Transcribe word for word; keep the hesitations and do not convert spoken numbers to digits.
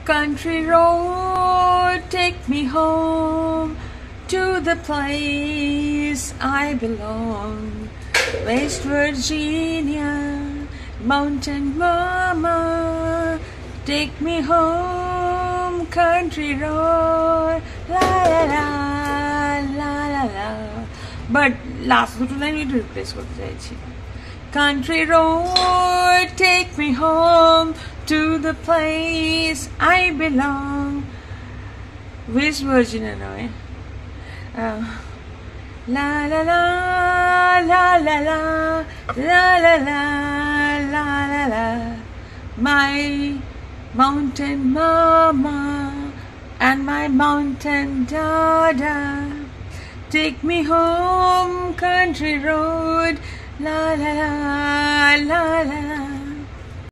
Country road, take me home to the place I belong. West Virginia, mountain mama, take me home. Country road, la la la la la la. But last two line we replace করতে চাইছি. Country road, take me home to the place I belong. West Virginia নয়. Uh, la la la la la la la la la la la la. My mountain mama and my mountain dada, take me home, country road, la la la la la la.